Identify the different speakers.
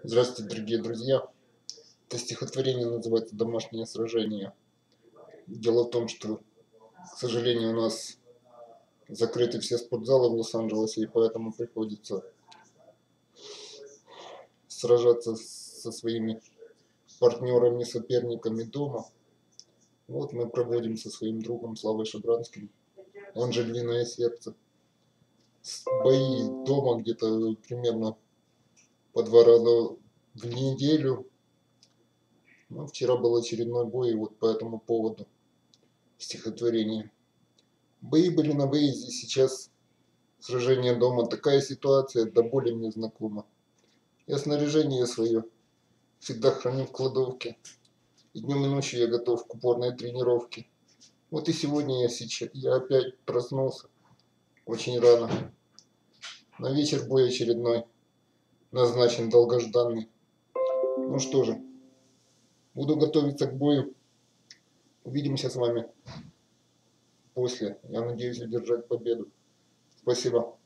Speaker 1: Здравствуйте, дорогие друзья. Это стихотворение называется «Домашнее сражение». Дело в том, что, к сожалению, у нас закрыты все спортзалы в Лос-Анджелесе, и поэтому приходится сражаться со своими партнерами, соперниками дома. Вот мы проводим со своим другом Славой Шабранским, он же «Львиное сердце». Бои дома где-то примерно по 2 раза в неделю. Ну, вчера был очередной бой, и вот по этому поводу стихотворение. Бои были на выезде, сейчас сражение дома. Такая ситуация до боли мне знакома. Я снаряжение свое всегда храню в кладовке. И днем и ночью я готов к упорной тренировке. Вот и сегодня я опять проснулся очень рано. На вечер бой очередной, назначен долгожданный. Ну что же, буду готовиться к бою. Увидимся с вами после. Я надеюсь удержать победу. Спасибо.